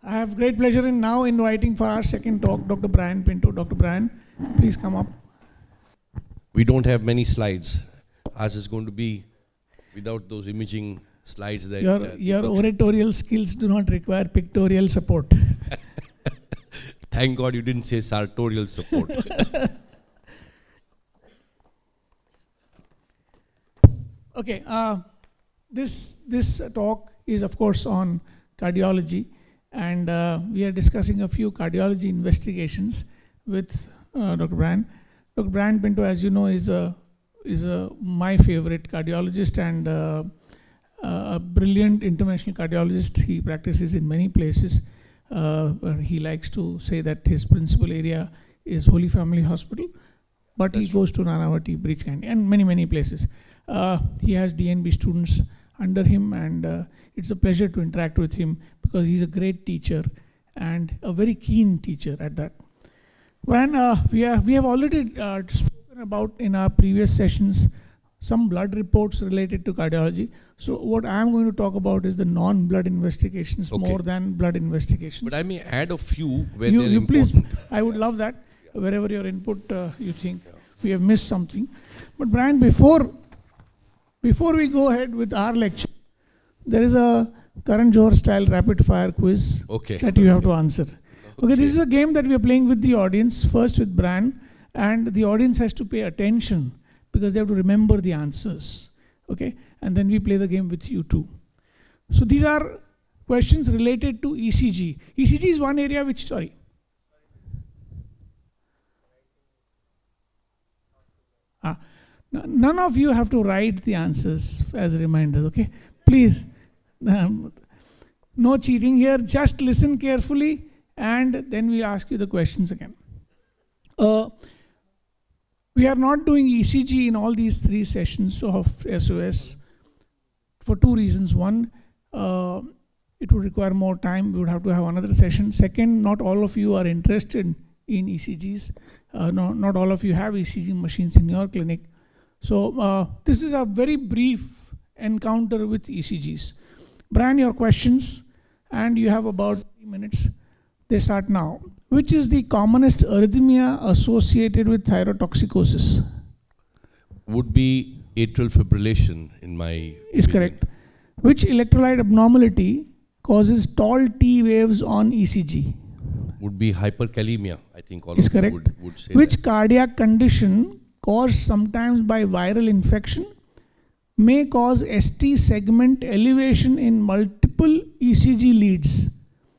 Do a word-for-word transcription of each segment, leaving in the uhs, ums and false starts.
I have great pleasure in now inviting for our second talk, Doctor Brian Pinto. Doctor Brian, please come up. We don't have many slides. Ours is going to be without those imaging slides that... Your, uh, your oratorial skills do not require pictorial support. Thank God you didn't say sartorial support. Okay, uh, this, this talk is of course on cardiology, and uh, we are discussing a few cardiology investigations with uh, Doctor Brian. Doctor Brian Pinto, as you know, is a is a my favorite cardiologist and uh, a brilliant interventional cardiologist. He practices in many places. Uh, he likes to say that his principal area is Holy Family Hospital, but That's he goes to Nanavati, Breach Candy, and many many places. Uh, he has D N B students under him, and uh, it's a pleasure to interact with him because he's a great teacher and a very keen teacher at that. When uh, we, are, we have already uh, spoken about in our previous sessions some blood reports related to cardiology. So what I'm going to talk about is the non-blood investigations okay. more than blood investigations. But I may add a few where you, they're you important. Please, I would love that. Yeah. Wherever your input uh, you think yeah. we have missed something. But Brian, before Before we go ahead with our lecture, there is a Karan Johar style rapid fire quiz okay. that you have to answer. Okay. okay, this is a game that we are playing with the audience, first with Brian, and the audience has to pay attention because they have to remember the answers. Okay, and then we play the game with you too. So these are questions related to E C G. E C G is one area which, sorry. Ah. None of you have to write the answers as reminders, okay? Please, um, no cheating here. Just listen carefully and then we'll ask you the questions again. Uh, we are not doing E C G in all these three sessions of S O S for two reasons. One, uh, it would require more time. We would have to have another session. Second, not all of you are interested in E C Gs. Uh, no, not all of you have E C G machines in your clinic. So uh, this is a very brief encounter with E C Gs. Brian, your questions, and you have about three minutes. They start now. Which is the commonest arrhythmia associated with thyrotoxicosis? Would be atrial fibrillation in my Is correct. Which electrolyte abnormality causes tall T waves on E C G? Would be hyperkalemia, I think all Is of you correct. would, would say Which that. cardiac condition caused sometimes by viral infection may cause S T segment elevation in multiple E C G leads?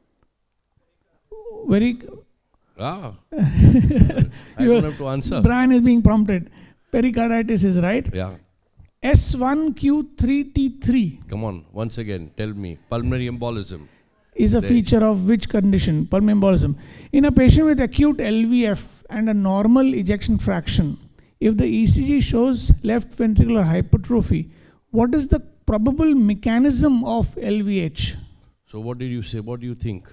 Very... Ah, I don't have to answer. Brian is being prompted. Pericarditis is right. Yeah. S one Q three T three. Come on, once again, tell me. Pulmonary embolism. Is a there. feature of which condition? Pulmonary embolism. In a patient with acute L V F and a normal ejection fraction, if the E C G shows left ventricular hypertrophy, what is the probable mechanism of L V H? So what did you say? What do you think?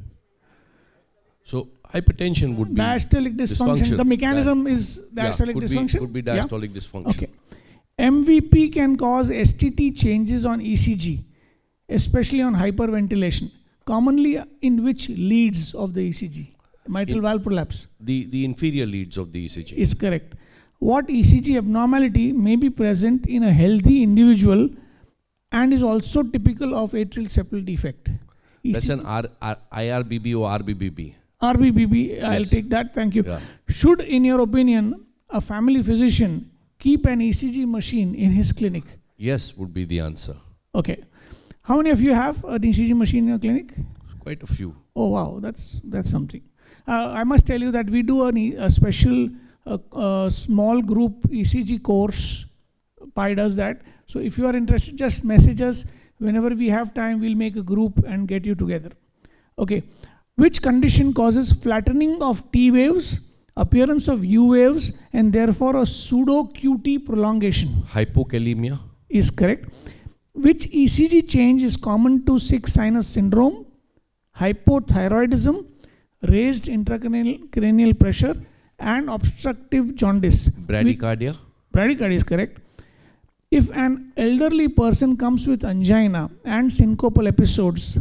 So hypertension would be diastolic dysfunction. dysfunction. The mechanism Di is diastolic yeah, could dysfunction? Be, could be diastolic yeah? dysfunction. Okay. M V P can cause S T T changes on E C G, especially on hyperventilation. Commonly in which leads of the E C G? Mitral in valve prolapse. The, the inferior leads of the E C G. Is correct. What E C G abnormality may be present in a healthy individual and is also typical of atrial septal defect? E C G. That's an R, R, I R B B or R B B B. R B B B, I'll yes. take that, thank you. Yeah. Should, in your opinion, a family physician keep an E C G machine in his clinic? Yes, would be the answer. Okay. How many of you have an E C G machine in your clinic? Quite a few. Oh wow, that's, that's something. Uh, I must tell you that we do an, a special uh, uh, small group E C G course. P I E does that. So if you are interested, just message us. Whenever we have time, we'll make a group and get you together. Okay. Which condition causes flattening of T waves, appearance of U waves, and therefore a pseudo-Q T prolongation? Hypokalemia. Is correct. Which E C G change is common to sick sinus syndrome? Hypothyroidism, raised intracranial cranial pressure, and obstructive jaundice. Bradycardia. Bradycardia is correct. If an elderly person comes with angina and syncopal episodes,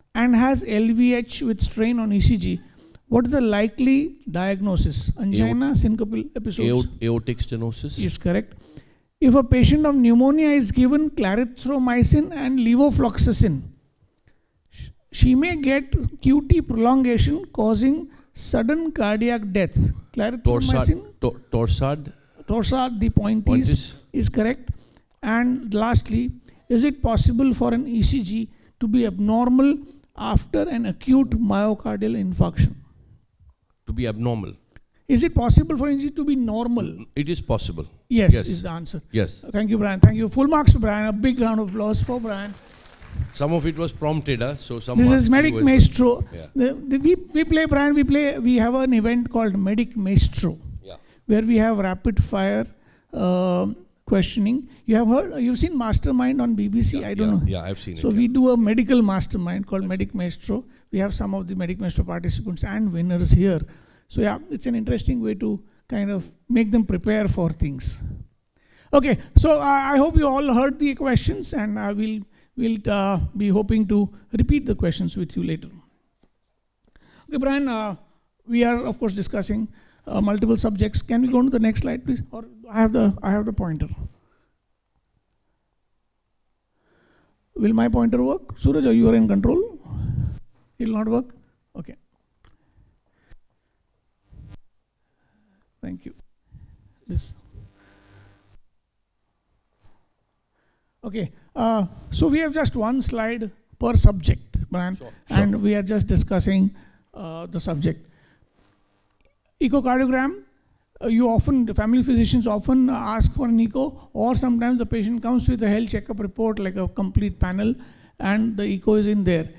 and has L V H with strain on E C G, what is the likely diagnosis? Angina, syncopal episodes? Aortic stenosis? Yes, correct. If a patient of pneumonia is given clarithromycin and levofloxacin, she may get Q T prolongation causing sudden cardiac death. Clarithromycin? Torsad, torsad? Torsad, the point is, is correct. And lastly, is it possible for an E C G to be abnormal after an acute myocardial infarction? To be abnormal? Is it possible for an E C G to be normal? It is possible. Yes, yes. is the answer. Yes. Thank you, Brian. Thank you. Full marks to Brian. A big round of applause for Brian. Some of it was prompted, huh? So some. This is Medic Maestro. Yeah. The, the, we, we play, Brian, we play, we have an event called Medic Maestro, yeah. where we have rapid fire uh, questioning. You have heard, you've seen Mastermind on B B C? Yeah, I don't yeah, know. Yeah, I've seen so it. So we yeah. do a medical mastermind called Medic Maestro. We have some of the Medic Maestro participants and winners here. So yeah, it's an interesting way to kind of make them prepare for things. Okay, so uh, I hope you all heard the questions, and I will will uh, be hoping to repeat the questions with you later. Okay, Brian, uh, we are of course discussing uh, multiple subjects. Can we go to the next slide, please? Or I have the I have the pointer. Will my pointer work? Suraj, you are in control. It will not work. Okay. Thank you. This. Okay, uh, so we have just one slide per subject, Brian, sure, and sure. we are just discussing uh, the subject. Echocardiogram, uh, you often, the family physicians often ask for an echo, or sometimes the patient comes with a health checkup report like a complete panel, and the echo is in there.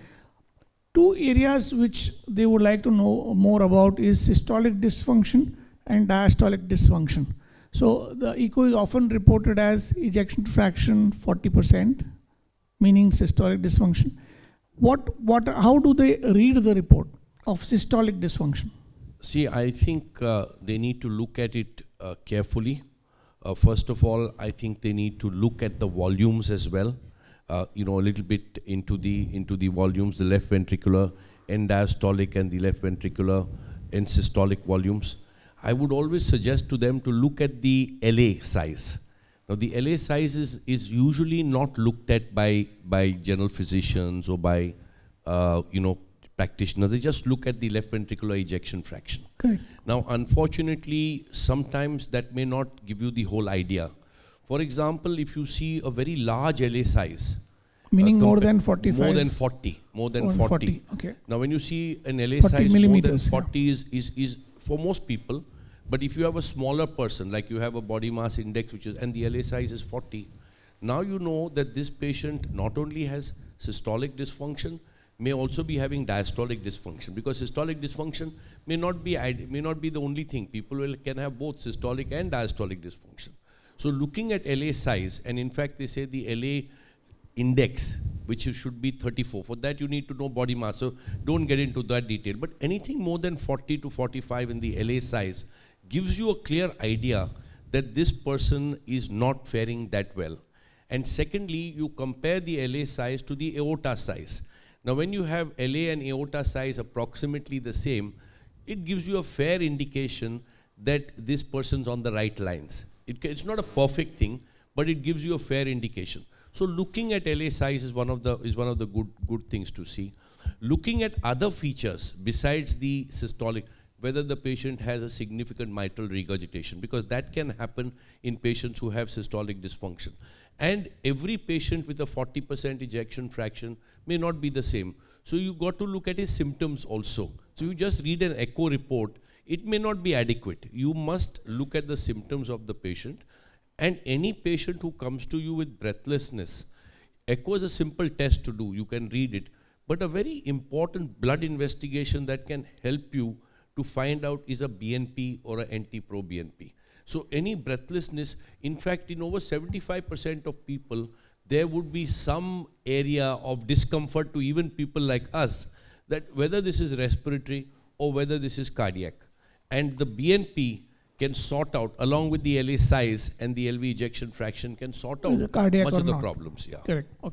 Two areas which they would like to know more about is systolic dysfunction and diastolic dysfunction. So the echo is often reported as ejection fraction forty percent, meaning systolic dysfunction. What, what, how do they read the report of systolic dysfunction? See, I think uh, they need to look at it uh, carefully. Uh, first of all, I think they need to look at the volumes as well. Uh, you know, a little bit into the into the volumes, the left ventricular end diastolic and the left ventricular end systolic volumes. I would always suggest to them to look at the L A size. Now the L A size is, is usually not looked at by, by general physicians or by, uh, you know, practitioners. They just look at the left ventricular ejection fraction. Okay. Now unfortunately, sometimes that may not give you the whole idea. For example, if you see a very large L A size, meaning uh, more than forty-five? More than forty. More than more forty. forty. Okay. Now when you see an L A size more than forty yeah. is, is, is for most people, but if you have a smaller person, like you have a body mass index, which is, and the L A size is forty, now you know that this patient not only has systolic dysfunction, may also be having diastolic dysfunction, because systolic dysfunction may not be, may not be the only thing. People will, can have both systolic and diastolic dysfunction. So looking at L A size, and in fact they say the L A index, which should be thirty-four. For that you need to know body mass, so don't get into that detail. But anything more than forty to forty-five in the L A size gives you a clear idea that this person is not faring that well. And secondly, you compare the L A size to the aorta size. Now when you have L A and aorta size approximately the same, it gives you a fair indication that this person's on the right lines. It, it's not a perfect thing, but it gives you a fair indication. So looking at L A size is one of the, is one of the good, good things to see. Looking at other features besides the systolic, whether the patient has a significant mitral regurgitation, because that can happen in patients who have systolic dysfunction. And every patient with a forty percent ejection fraction may not be the same. So you got to look at his symptoms also. So you just read an echo report, it may not be adequate. You must look at the symptoms of the patient. And any patient who comes to you with breathlessness, echo is a simple test to do, you can read it, but a very important blood investigation that can help you to find out is a B N P or a anti-pro-B N P. So any breathlessness, in fact, in over seventy-five percent of people, there would be some area of discomfort to even people like us, that whether this is respiratory or whether this is cardiac. And the B N P can sort out, along with the L A size and the L V ejection fraction, can sort out much of the problems. Yeah. Correct. Okay.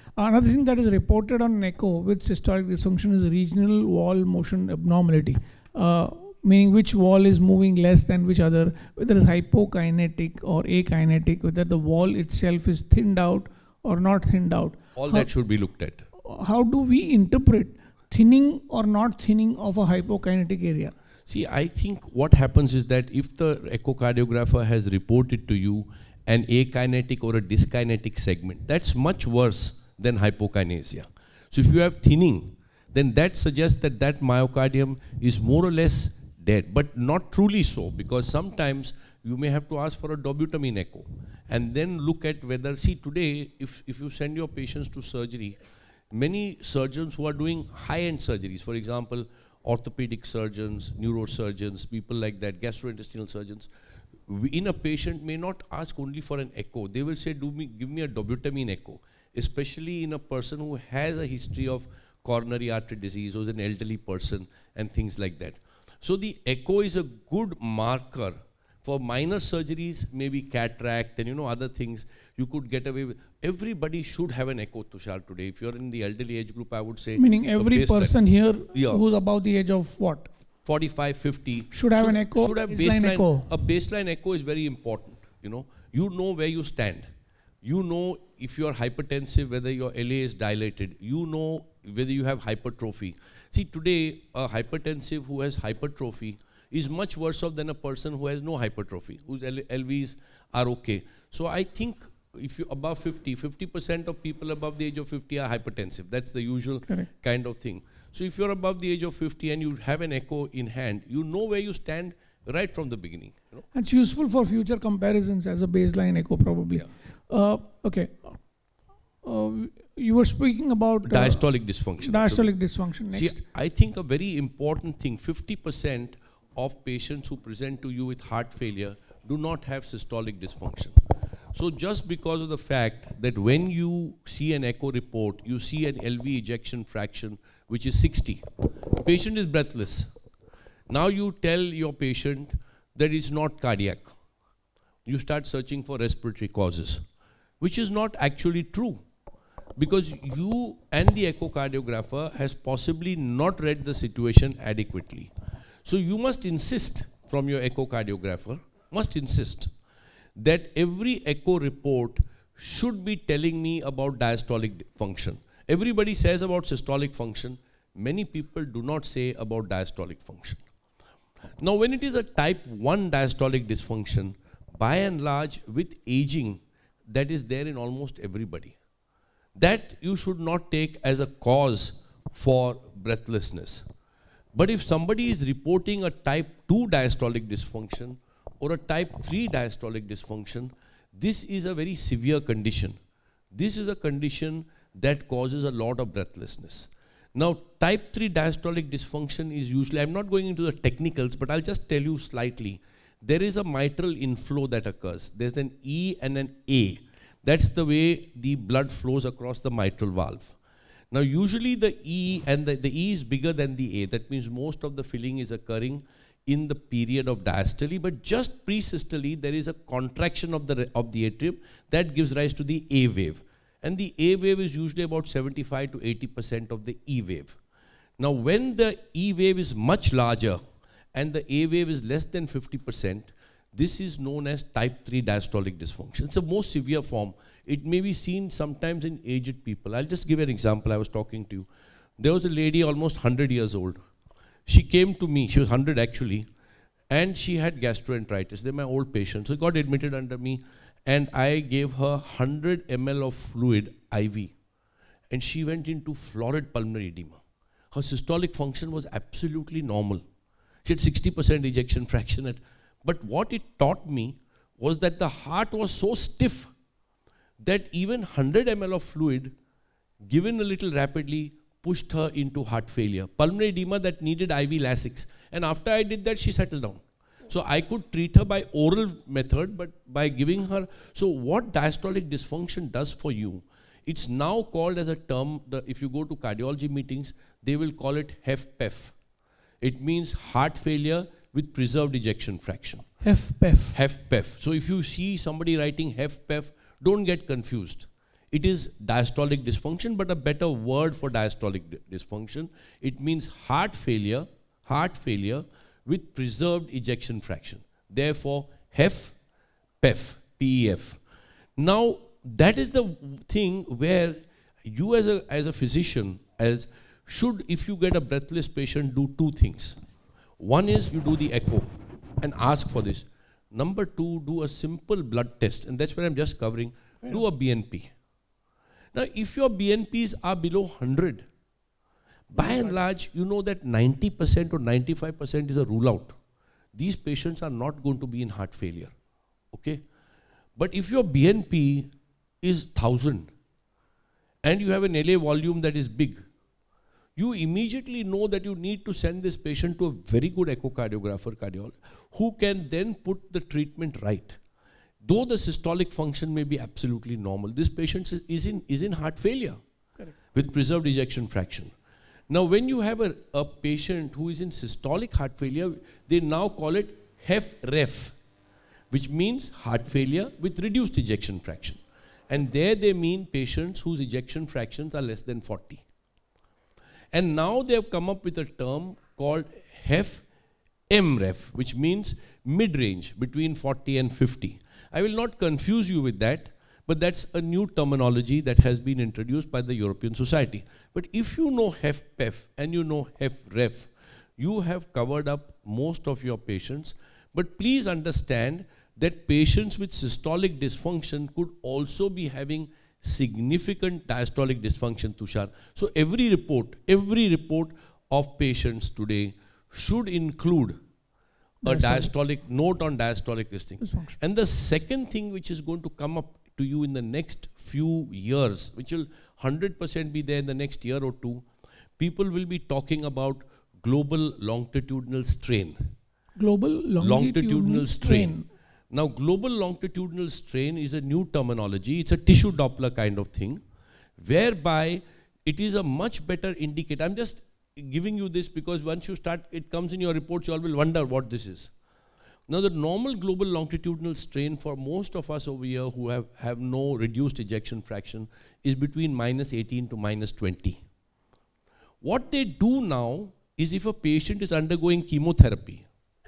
Another thing that is reported on echo with systolic dysfunction is regional wall motion abnormality, uh, meaning which wall is moving less than which other, whether it's hypokinetic or akinetic, whether the wall itself is thinned out or not thinned out. All how, that should be looked at. How do we interpret thinning or not thinning of a hypokinetic area? See, I think what happens is that if the echocardiographer has reported to you an akinetic or a dyskinetic segment, that's much worse than hypokinesia. So if you have thinning, then that suggests that that myocardium is more or less dead, but not truly so, because sometimes you may have to ask for a dobutamine echo and then look at whether, see today, if, if you send your patients to surgery, many surgeons who are doing high-end surgeries, for example, orthopedic surgeons, neurosurgeons, people like that, gastrointestinal surgeons, in a patient may not ask only for an echo. They will say, do me, give me a dobutamine echo, especially in a person who has a history of coronary artery disease or is an elderly person and things like that. So the echo is a good marker. For minor surgeries, maybe cataract and you know other things, you could get away with. Everybody should have an echo, Tushar, today. If you're in the elderly age group, I would say. Meaning every person here yeah. who's above the age of what? forty-five, fifty. Should have should, an echo, should have baseline, baseline echo. A baseline echo is very important, you know. You know where you stand. You know if you are hypertensive, whether your L A is dilated. You know whether you have hypertrophy. See, today, a hypertensive who has hypertrophy is much worse off than a person who has no hypertrophy, whose L Vs are okay. So I think if you're above fifty, fifty percent of people above the age of fifty are hypertensive. That's the usual Correct. Kind of thing. So if you're above the age of fifty and you have an echo in hand, you know where you stand right from the beginning. You know? It's useful for future comparisons as a baseline echo probably. Yeah. Uh, okay. Uh, you were speaking about... Uh, diastolic dysfunction. Diastolic dysfunction. Next. See, I think a very important thing, fifty percent of patients who present to you with heart failure do not have systolic dysfunction. So just because of the fact that when you see an echo report, you see an L V ejection fraction which is sixty. Patient is breathless. Now you tell your patient that it's not cardiac. You start searching for respiratory causes, which is not actually true. Because you and the echocardiographer has possibly not read the situation adequately. So you must insist from your echocardiographer, must insist that every echo report should be telling me about diastolic function. Everybody says about systolic function. Many people do not say about diastolic function. Now when it is a type one diastolic dysfunction, by and large with aging, that is there in almost everybody. That you should not take as a cause for breathlessness. But if somebody is reporting a type two diastolic dysfunction or a type three diastolic dysfunction, this is a very severe condition. This is a condition that causes a lot of breathlessness. Now, type three diastolic dysfunction is usually, I'm not going into the technicals, but I'll just tell you slightly. There is a mitral inflow that occurs. There's an E and an A. That's the way the blood flows across the mitral valve. Now, usually the E and the, the E is bigger than the A. That means most of the filling is occurring in the period of diastole, but just pre-systole, there is a contraction of the, of the atrium that gives rise to the A wave. And the A wave is usually about seventy-five to eighty percent of the E wave. Now, when the E wave is much larger and the A wave is less than fifty percent, this is known as type three diastolic dysfunction. It's a more severe form. It may be seen sometimes in aged people. I'll just give an example. I was talking to you. There was a lady almost one hundred years old. She came to me, she was one hundred actually, and she had gastroenteritis. They're my old patient. So got admitted under me, and I gave her one hundred milliliters of fluid, I V, and she went into florid pulmonary edema. Her systolic function was absolutely normal. She had sixty percent ejection fraction. At, but what it taught me was that the heart was so stiff that even one hundred milliliters of fluid, given a little rapidly, pushed her into heart failure. Pulmonary edema that needed I V Lasix. And after I did that, she settled down. So I could treat her by oral method, but by giving her, so what diastolic dysfunction does for you, it's now called as a term, the, if you go to cardiology meetings, they will call it H F P E F. It means heart failure with preserved ejection fraction. H F P E F. H F P E F. So if you see somebody writing H F P E F, don't get confused. It is diastolic dysfunction, but a better word for diastolic dysfunction. It means heart failure, heart failure with preserved ejection fraction. Therefore, H E F, P E F, P E F. Now, that is the thing where you as a, as a physician, as should, if you get a breathless patient, do two things. One is you do the echo and ask for this. Number two, do a simple blood test, and that's what I'm just covering. Do a B N P. Now, if your B N Ps are below one hundred, by and large, you know that ninety percent or ninety-five percent is a rule out. These patients are not going to be in heart failure, okay? But if your B N P is one thousand and you have an L A volume that is big, you immediately know that you need to send this patient to a very good echocardiographer, cardiologist, who can then put the treatment right. Though the systolic function may be absolutely normal, this patient is in, is in heart failure. Correct. With preserved ejection fraction. Now, when you have a, a patient who is in systolic heart failure, they now call it H E F R E F, which means heart failure with reduced ejection fraction. And there they mean patients whose ejection fractions are less than forty. And now they have come up with a term called H E F M R E F, which means mid-range, between forty and fifty. I will not confuse you with that, but that's a new terminology that has been introduced by the European Society. But if you know H E F P E F and you know H E F R E F, you have covered up most of your patients. But please understand that patients with systolic dysfunction could also be having significant diastolic dysfunction, Tushar. So every report, every report of patients today should include a diastolic note on diastolic dysfunction. And the second thing which is going to come up to you in the next few years, which will one hundred percent be there in the next year or two, people will be talking about global longitudinal strain. Global longitudinal, longitudinal strain. strain. Now, global longitudinal strain is a new terminology. It's a tissue Doppler kind of thing, whereby it is a much better indicator. I'm just giving you this because once you start, it comes in your reports, you all will wonder what this is. Now, the normal global longitudinal strain for most of us over here who have, have no reduced ejection fraction is between minus eighteen to minus twenty. What they do now is if a patient is undergoing chemotherapy,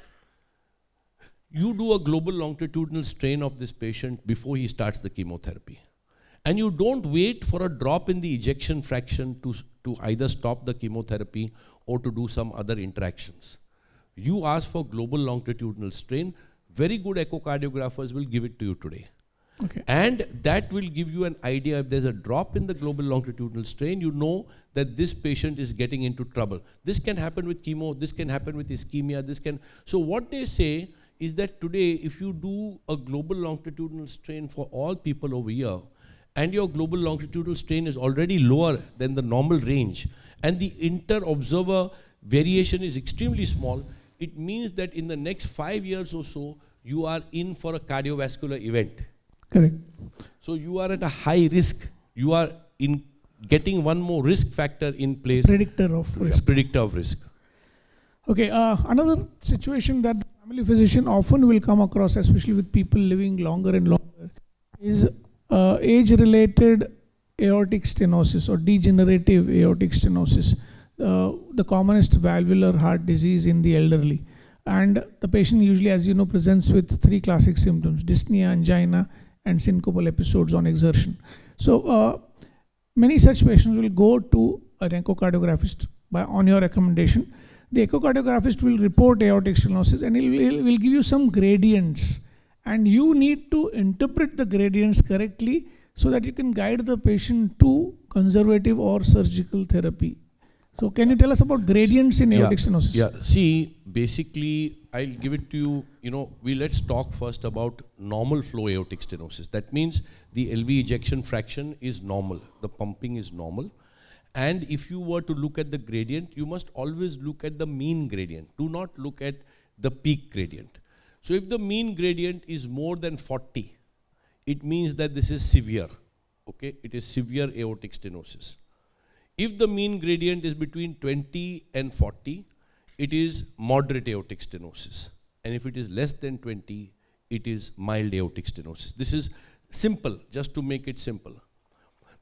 you do a global longitudinal strain of this patient before he starts the chemotherapy. And you don't wait for a drop in the ejection fraction to, to either stop the chemotherapy or to do some other interactions. You ask for global longitudinal strain, very good echocardiographers will give it to you today. Okay. And that will give you an idea. If there's a drop in the global longitudinal strain, you know that this patient is getting into trouble. This can happen with chemo, this can happen with ischemia, this can... So what they say is that today, if you do a global longitudinal strain for all people over here, and your global longitudinal strain is already lower than the normal range, and the inter-observer variation is extremely small, it means that in the next five years or so, you are in for a cardiovascular event. Correct. So you are at a high risk. You are in getting one more risk factor in place. Predictor of risk. Predictor of risk. Okay, uh, another situation that the family physician often will come across, especially with people living longer and longer, is uh, age-related aortic stenosis or degenerative aortic stenosis, uh, the commonest valvular heart disease in the elderly. And the patient usually, as you know, presents with three classic symptoms: dyspnea, angina, and syncopal episodes on exertion. So uh, many such patients will go to an echocardiographist by, on your recommendation. The echocardiographist will report aortic stenosis and he will, will give you some gradients, and you need to interpret the gradients correctly so that you can guide the patient to conservative or surgical therapy. So can you tell us about gradients in aortic yeah, stenosis? Yeah, see, basically, I'll give it to you, you know, we let's talk first about normal flow aortic stenosis. That means the L V ejection fraction is normal, the pumping is normal. And if you were to look at the gradient, you must always look at the mean gradient. Do not look at the peak gradient. So if the mean gradient is more than forty, it means that this is severe, okay? It is severe aortic stenosis. If the mean gradient is between twenty and forty, it is moderate aortic stenosis. And if it is less than twenty, it is mild aortic stenosis. This is simple, just to make it simple.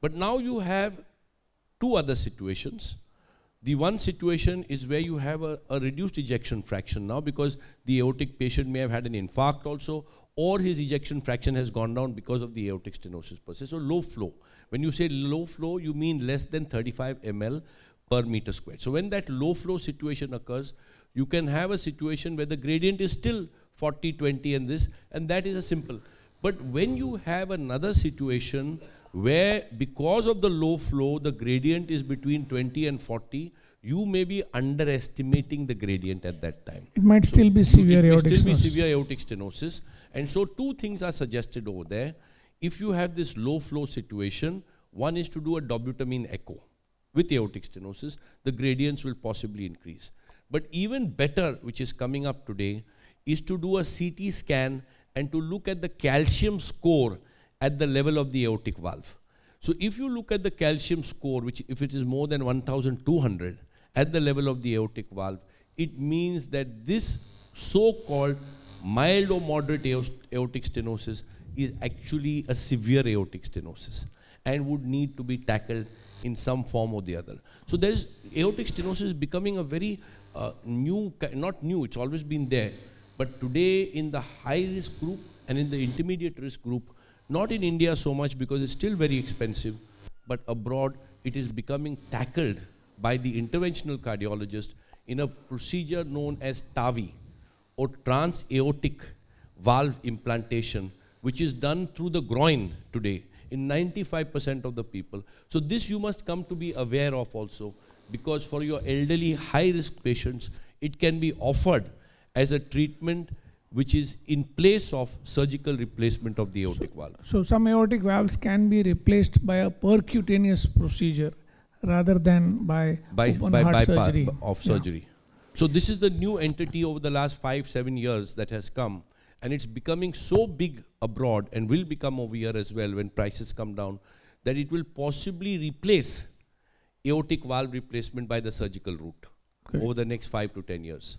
But now you have two other situations. The one situation is where you have a, a reduced ejection fraction now because the aortic patient may have had an infarct also, or his ejection fraction has gone down because of the aortic stenosis per se. So low flow. When you say low flow, you mean less than thirty-five milliliters per meter squared. So when that low flow situation occurs, you can have a situation where the gradient is still forty, twenty and this, and that is a simple. But when you have another situation where because of the low flow, the gradient is between twenty and forty, you may be underestimating the gradient at that time. It might still be severe aortic stenosis. It may still be severe aortic stenosis. And so two things are suggested over there. If you have this low flow situation, one is to do a dobutamine echo with aortic stenosis. The gradients will possibly increase. But even better, which is coming up today, is to do a C T scan and to look at the calcium score at the level of the aortic valve. So if you look at the calcium score, which if it is more than one thousand two hundred at the level of the aortic valve, it means that this so-called mild or moderate aortic stenosis is actually a severe aortic stenosis and would need to be tackled in some form or the other. So there is aortic stenosis becoming a very uh, new, not new, it's always been there, but today in the high risk group and in the intermediate risk group, not in India so much because it's still very expensive, but abroad it is becoming tackled by the interventional cardiologist in a procedure known as T A V I, or trans-aortic valve implantation, which is done through the groin today in ninety-five percent of the people. So this you must come to be aware of also, because for your elderly high-risk patients, it can be offered as a treatment which is in place of surgical replacement of the aortic so, valve. So some aortic valves can be replaced by a percutaneous procedure rather than by, by, open by heart bypass surgery. of surgery. Yeah. So this is the new entity over the last five, seven years that has come, and it's becoming so big abroad and will become over here as well when prices come down, that it will possibly replace aortic valve replacement by the surgical route okay. over the next five to ten years.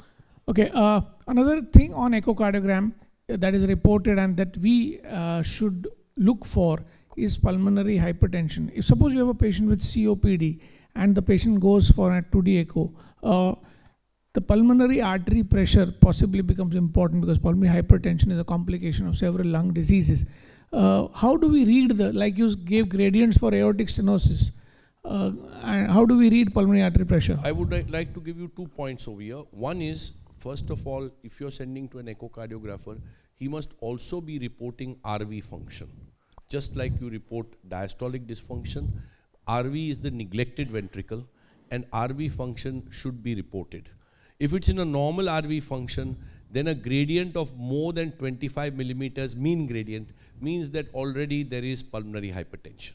Okay, uh, another thing on echocardiogram that is reported and that we uh, should look for is pulmonary hypertension. If suppose you have a patient with C O P D and the patient goes for a two D echo, uh, the pulmonary artery pressure possibly becomes important because pulmonary hypertension is a complication of several lung diseases. Uh, how do we read the, like you gave gradients for aortic stenosis, uh, and how do we read pulmonary artery pressure? I would like to give you two points over here. One is, first of all, if you're sending to an echocardiographer, he must also be reporting R V function. Just like you report diastolic dysfunction, R V is the neglected ventricle, and R V function should be reported. If it's in a normal R V function, then a gradient of more than twenty-five millimeters, mean gradient, means that already there is pulmonary hypertension.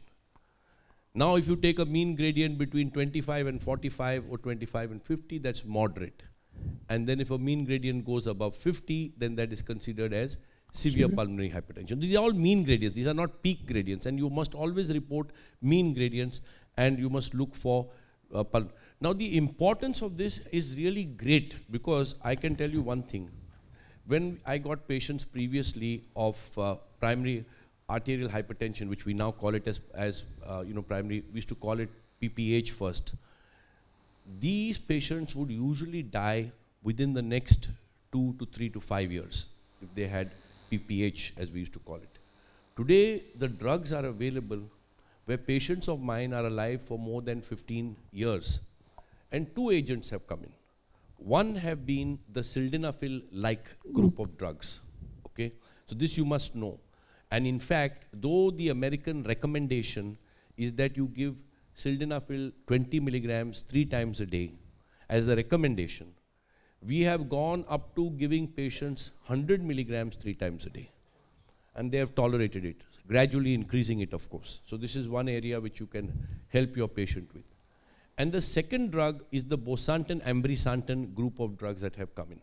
Now if you take a mean gradient between twenty-five and forty-five or twenty-five and fifty, that's moderate. And then if a mean gradient goes above fifty, then that is considered as severe Severe. pulmonary hypertension. These are all mean gradients, these are not peak gradients, and you must always report mean gradients, and you must look for uh, pul Now the importance of this is really great, because I can tell you one thing. When I got patients previously of uh, primary arterial hypertension, which we now call it as, as uh, you know, primary, we used to call it P P H first. These patients would usually die within the next two to three to five years if they had P P H, as we used to call it. Today, the drugs are available where patients of mine are alive for more than fifteen years. And two agents have come in. One have been the sildenafil-like group of drugs, okay? So this you must know. And in fact, though the American recommendation is that you give sildenafil twenty milligrams three times a day as a recommendation, we have gone up to giving patients one hundred milligrams three times a day. And they have tolerated it, gradually increasing it, of course. So this is one area which you can help your patient with. And the second drug is the bosantan, ambrisantan group of drugs that have come in.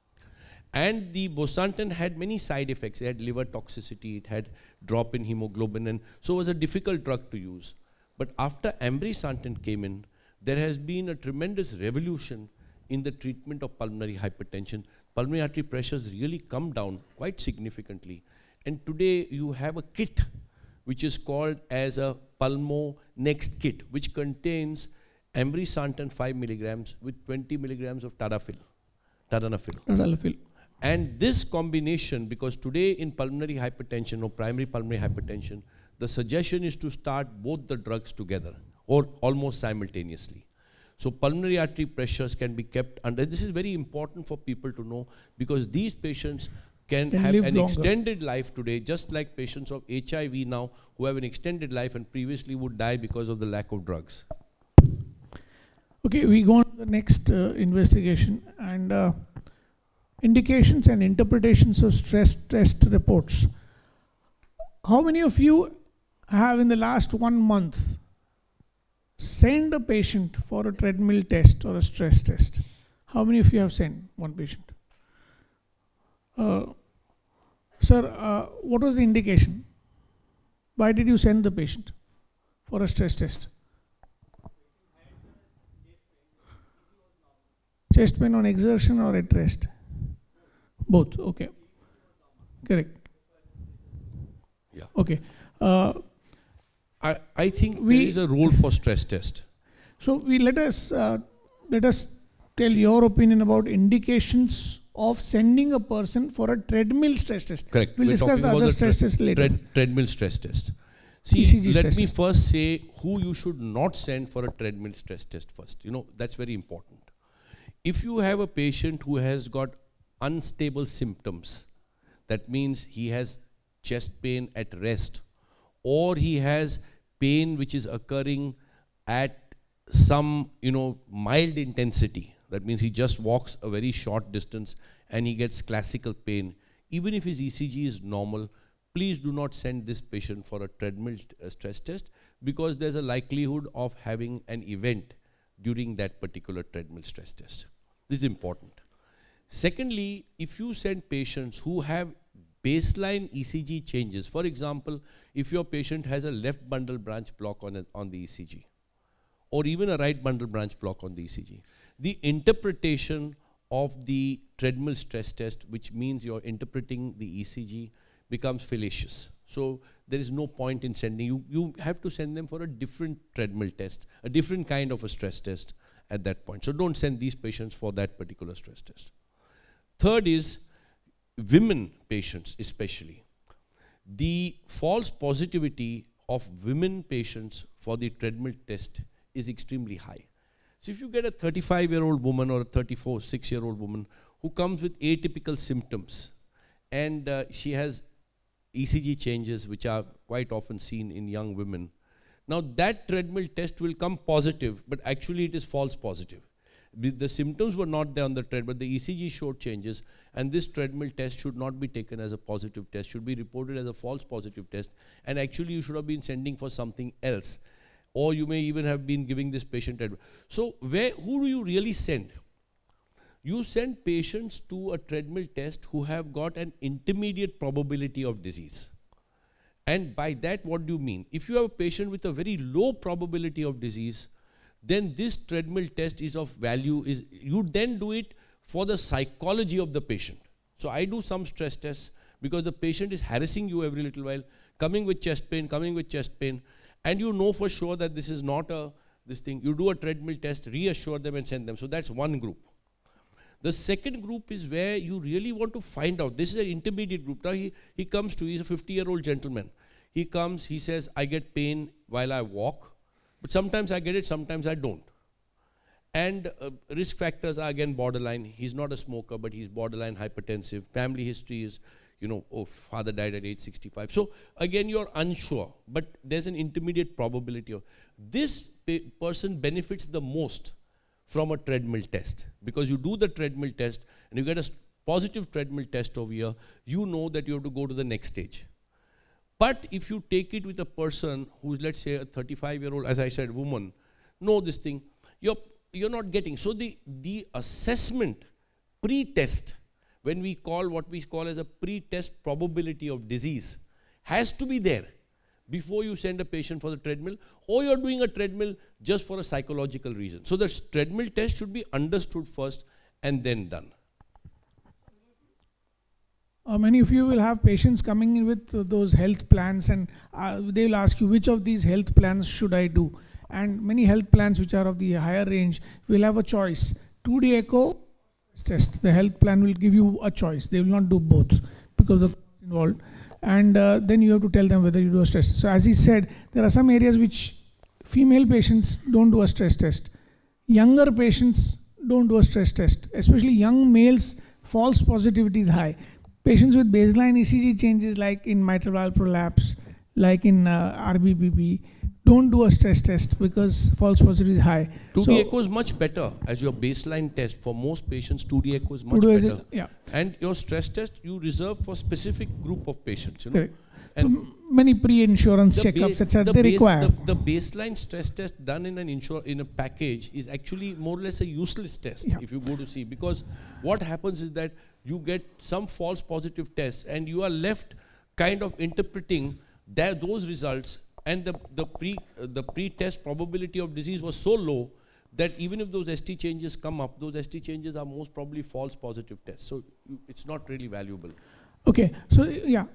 And the bosantan had many side effects. It had liver toxicity, it had drop in hemoglobin, and so it was a difficult drug to use. But after ambrisantan came in, there has been a tremendous revolution in the treatment of pulmonary hypertension. Pulmonary artery pressures really come down quite significantly. And today you have a kit which is called as a Pulmo Next kit, which contains ambrisantan five milligrams with twenty milligrams of tadalafil. Tadalafil. Tadalafil. And this combination, because today in pulmonary hypertension or primary pulmonary hypertension, the suggestion is to start both the drugs together or almost simultaneously. So pulmonary artery pressures can be kept under. This is very important for people to know, because these patients can, can have an longer. extended life today, just like patients of H I V now who have an extended life and previously would die because of the lack of drugs. Okay, we go on to the next uh, investigation, and uh, indications and interpretations of stress test reports. How many of you have in the last one month sent a patient for a treadmill test or a stress test? How many of you have sent one patient? Uh, sir, uh, what was the indication? Why did you send the patient for a stress test? Chest pain on exertion or at rest? Both, okay. Correct. Yeah. Okay. Uh, I, I think we, there is a role for stress test. So we let us uh, let us tell your opinion about indications of sending a person for a treadmill stress test. Correct. We'll We're discuss the other the stress tests later. Tread, treadmill stress test. See, E C G let me test. first say who you should not send for a treadmill stress test first. You know, that's very important. If you have a patient who has got unstable symptoms, that means he has chest pain at rest, or he has pain which is occurring at some, you know, mild intensity. That means he just walks a very short distance and he gets classical pain. Even if his E C G is normal, please do not send this patient for a treadmill uh, stress test, because there's a likelihood of having an event during that particular treadmill stress test. This is important. Secondly, if you send patients who have baseline E C G changes, for example, if your patient has a left bundle branch block on, a, on the E C G, or even a right bundle branch block on the E C G, the interpretation of the treadmill stress test, which means you're interpreting the E C G, becomes fallacious. So there is no point in sending you. You have to send them for a different treadmill test, a different kind of a stress test at that point. So don't send these patients for that particular stress test. Third is women patients especially. The false positivity of women patients for the treadmill test is extremely high. So if you get a thirty-five year old woman or a thirty-four, six year old woman who comes with atypical symptoms, and uh, she has E C G changes which are quite often seen in young women, now that treadmill test will come positive, but actually it is false positive. The symptoms were not there on the treadmill, but the E C G showed changes, and this treadmill test should not be taken as a positive test, should be reported as a false positive test, and actually you should have been sending for something else, or you may even have been giving this patient treadmill. So where, who do you really send? You send patients to a treadmill test who have got an intermediate probability of disease. And by that, what do you mean? If you have a patient with a very low probability of disease, then this treadmill test is of value. Is you then do it for the psychology of the patient. So I do some stress tests because the patient is harassing you every little while, coming with chest pain, coming with chest pain, and you know for sure that this is not a this thing. You do a treadmill test, reassure them and send them. So that's one group. The second group is where you really want to find out. This is an intermediate group. Now he, he comes to, he's a fifty year old gentleman. He comes, he says, I get pain while I walk, but sometimes I get it, sometimes I don't. And uh, risk factors are again borderline. He's not a smoker, but he's borderline hypertensive. Family history is, you know, oh, father died at age sixty-five. So again, you're unsure, but there's an intermediate probability of this person benefits the most from a treadmill test, because you do the treadmill test and you get a positive treadmill test over here, you know that you have to go to the next stage. But if you take it with a person who's, let's say, a thirty-five year old, as I said, woman, know this thing, you're, you're not getting. So the, the assessment pre-test, when we call what we call as a pre-test probability of disease, has to be there before you send a patient for the treadmill, or you're doing a treadmill just for a psychological reason. So the treadmill test should be understood first and then done. Uh, many of you will have patients coming in with uh, those health plans, and uh, they will ask you, which of these health plans should I do? And many health plans which are of the higher range will have a choice. two D echo test. The health plan will give you a choice. They will not do both because of the cost involved. And uh, then you have to tell them whether you do a stress test. So as he said, there are some areas which female patients don't do a stress test. Younger patients don't do a stress test. Especially young males, false positivity is high. Patients with baseline E C G changes like in mitral valve prolapse, like in uh, R B P P, don't do a stress test because false positivity is high. two D so, echo is much better as your baseline test. For most patients, two D echo is much better. It, yeah. And your stress test you reserve for specific group of patients. You know? Correct. And so many pre-insurance checkups, et cetera, they base, require. The, the baseline stress test done in an insur in a package is actually more or less a useless test yeah. if you go to see, because what happens is that you get some false positive tests and you are left kind of interpreting that those results, and the, the pre uh, the pre-test probability of disease was so low that even if those S T changes come up, those S T changes are most probably false positive tests. So you, it's not really valuable. Okay, so yeah.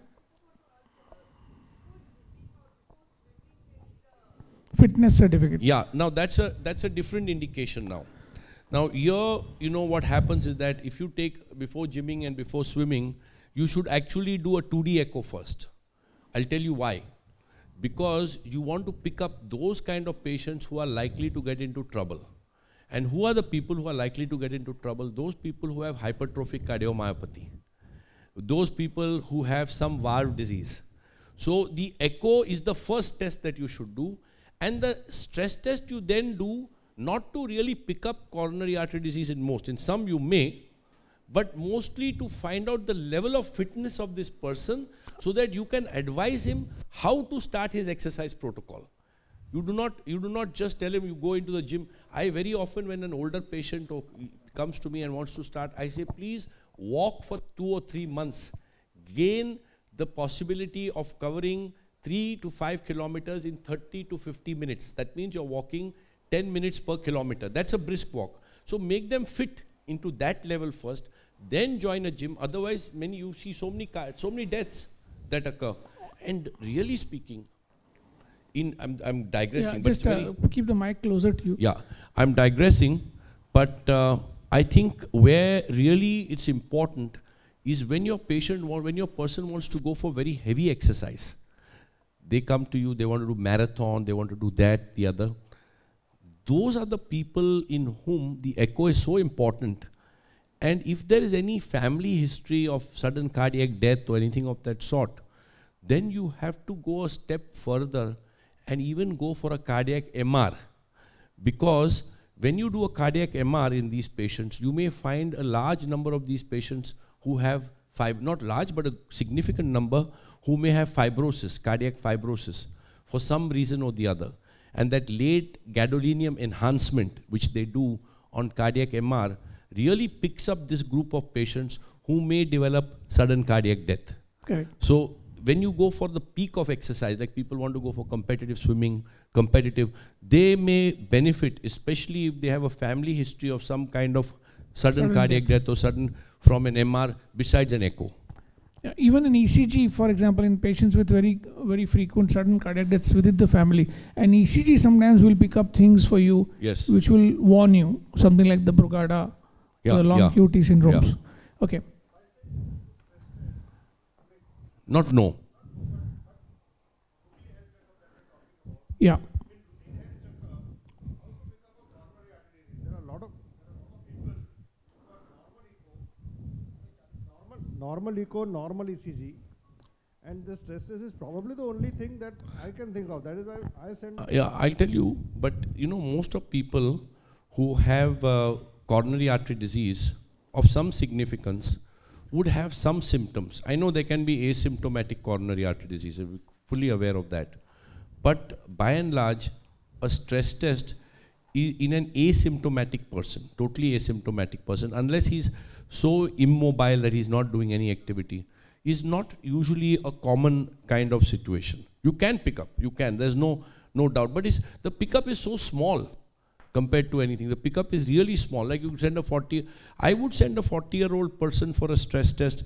Fitness certificate. Yeah, now that's a that's a different indication now. Now here, you know what happens is that if you take before gymming and before swimming, you should actually do a two D echo first. I'll tell you why. Because you want to pick up those kind of patients who are likely to get into trouble. And who are the people who are likely to get into trouble? Those people who have hypertrophic cardiomyopathy. Those people who have some valve disease. So the echo is the first test that you should do. And the stress test you then do not to really pick up coronary artery disease in most. In some you may, but mostly to find out the level of fitness of this person so that you can advise him how to start his exercise protocol. You do not, you do not just tell him you go into the gym. I very often, when an older patient comes to me and wants to start, I say, please walk for two or three months. Gain the possibility of covering three to five kilometers in thirty to fifty minutes. That means you're walking ten minutes per kilometer. That's a brisk walk. So make them fit into that level first, then join a gym. Otherwise, many you see so many so many deaths that occur. And really speaking, in I'm, I'm digressing. Yeah, but just uh, keep the mic closer to you. Yeah, I'm digressing, but uh, I think where really it's important is when your patient, when your person wants to go for very heavy exercise. They come to you, they want to do marathon, they want to do that, the other. Those are the people in whom the echo is so important. And if there is any family history of sudden cardiac death or anything of that sort, then you have to go a step further and even go for a cardiac M R. Because when you do a cardiac M R in these patients, you may find a large number of these patients who have, fib not large, but a significant number, who may have fibrosis, cardiac fibrosis, for some reason or the other. And that late gadolinium enhancement, which they do on cardiac M R, really picks up this group of patients who may develop sudden cardiac death. Correct. So when you go for the peak of exercise, like people want to go for competitive swimming, competitive, they may benefit, especially if they have a family history of some kind of sudden, sudden cardiac death. death or sudden from an M R besides an echo. Yeah, even in E C G, for example, in patients with very, very frequent sudden cardiac deaths within the family, an E C G sometimes will pick up things for you, yes, which will warn you, something like the Brugada, yeah, the long yeah. Q T syndromes. Yeah. Okay. Not no. Yeah. Normal echo, normal E C G, and the stress test is probably the only thing that I can think of. That is why I send. Uh, yeah, I'll tell you. But you know, most of people who have uh, coronary artery disease of some significance would have some symptoms. I know there can be asymptomatic coronary artery disease. I'm fully aware of that. But by and large, a stress test in an asymptomatic person, totally asymptomatic person, unless he's so immobile that he's not doing any activity, is not usually a common kind of situation. You can pick up, you can, there's no, no doubt, but it's, the pickup is so small compared to anything. The pickup is really small, like you send a forty, I would send a forty year old person for a stress test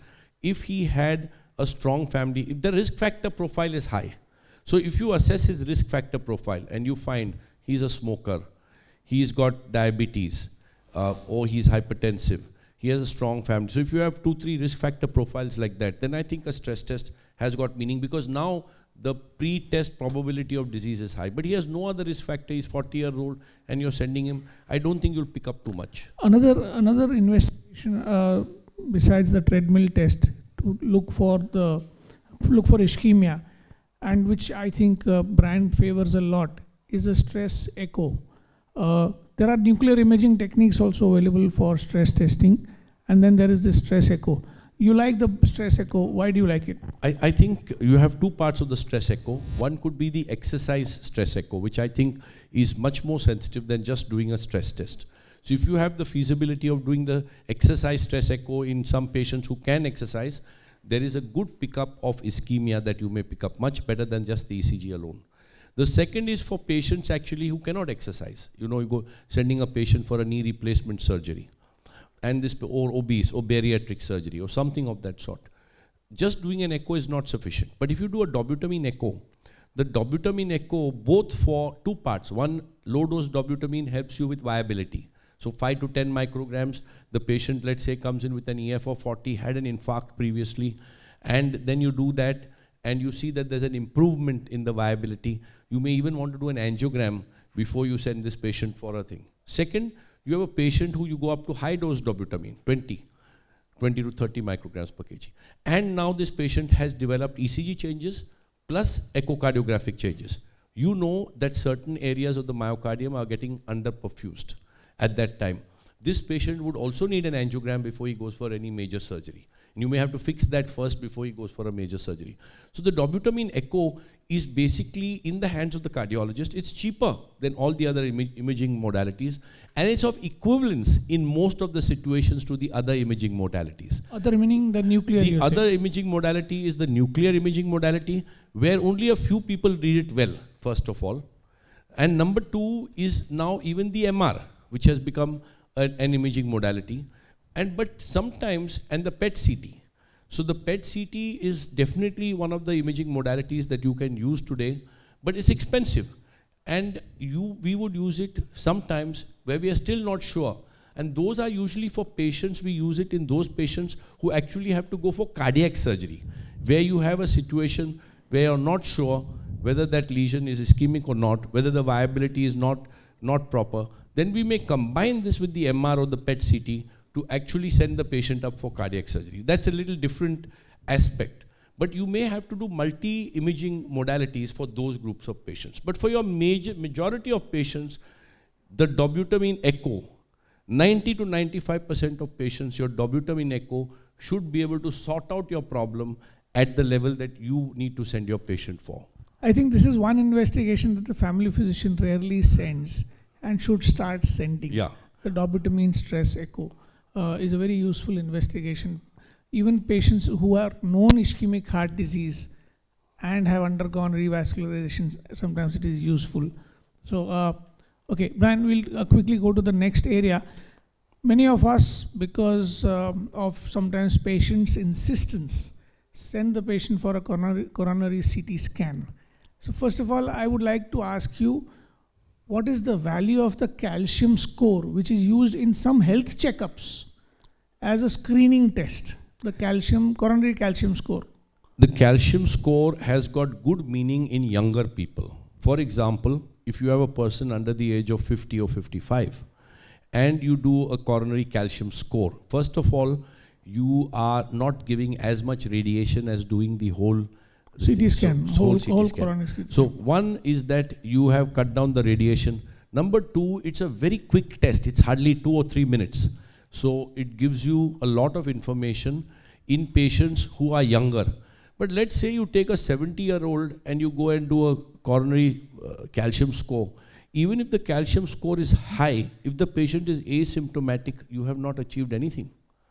if he had a strong family, if the risk factor profile is high. So if you assess his risk factor profile and you find he's a smoker, he's got diabetes, uh, or he's hypertensive, he has a strong family. So if you have two, three risk factor profiles like that, then I think a stress test has got meaning, because now the pre-test probability of disease is high. But he has no other risk factor, he's forty year old, and you're sending him, I don't think you'll pick up too much. Another, another investigation uh, besides the treadmill test to look for the, look for ischemia, and which I think uh, brand favors a lot, is a stress echo. Uh, there are nuclear imaging techniques also available for stress testing, and then there is the stress echo. You like the stress echo, why do you like it? I, I think you have two parts of the stress echo. One could be the exercise stress echo, which I think is much more sensitive than just doing a stress test. So if you have the feasibility of doing the exercise stress echo in some patients who can exercise, there is a good pickup of ischemia that you may pick up, much better than just the E C G alone. The second is for patients actually who cannot exercise. You know, you go sending a patient for a knee replacement surgery, and this, or obese, or bariatric surgery, or something of that sort. Just doing an echo is not sufficient. But if you do a dobutamine echo, the dobutamine echo, both for two parts. One, low dose dobutamine helps you with viability. So five to ten micrograms, the patient, let's say, comes in with an E F of forty, had an infarct previously, and then you do that, and you see that there's an improvement in the viability. You may even want to do an angiogram before you send this patient for a thing. Second, you have a patient who you go up to high dose dobutamine, twenty, twenty to thirty micrograms per kg. And now this patient has developed E C G changes plus echocardiographic changes. You know that certain areas of the myocardium are getting underperfused at that time. This patient would also need an angiogram before he goes for any major surgery. And you may have to fix that first before he goes for a major surgery. So the dobutamine echo is basically in the hands of the cardiologist. It's cheaper than all the other Im imaging modalities, and it's of equivalence in most of the situations to the other imaging modalities. Other meaning the nuclear. The other imaging modality is the nuclear imaging modality, where only a few people read it well, first of all. And number two is now even the M R, which has become an, an imaging modality. And but sometimes, and the P E T C T. So the P E T C T is definitely one of the imaging modalities that you can use today, but it's expensive. And you, we would use it sometimes where we are still not sure. And those are usually for patients, we use it in those patients who actually have to go for cardiac surgery, where you have a situation where you're not sure whether that lesion is ischemic or not, whether the viability is not, not proper. Then we may combine this with the M R or the P E T C T to actually send the patient up for cardiac surgery. That's a little different aspect. But you may have to do multi-imaging modalities for those groups of patients. But for your major majority of patients, the dobutamine echo, ninety to ninety-five percent of patients, your dobutamine echo should be able to sort out your problem at the level that you need to send your patient for. I think this is one investigation that the family physician rarely sends and should start sending. Yeah. The dobutamine stress echo uh, is a very useful investigation. Even patients who are known ischemic heart disease and have undergone revascularization, sometimes it is useful. So, uh, okay, Brian, we'll uh, quickly go to the next area. Many of us, because um, of sometimes patients' insistence, send the patient for a coronary, coronary C T scan. So first of all, I would like to ask you, what is the value of the calcium score, which is used in some health checkups as a screening test, the calcium, coronary calcium score? The calcium score has got good meaning in younger people. For example, if you have a person under the age of fifty or fifty-five, and you do a coronary calcium score, first of all, you are not giving as much radiation as doing the whole C T scan, so, whole, C T whole scan. coronary C T So scan. one is that you have cut down the radiation. Number two, it's a very quick test. It's hardly two or three minutes. So it gives you a lot of information in patients who are younger. But let's say you take a seventy year old and you go and do a coronary uh, calcium score. Even if the calcium score is high, if the patient is asymptomatic, you have not achieved anything.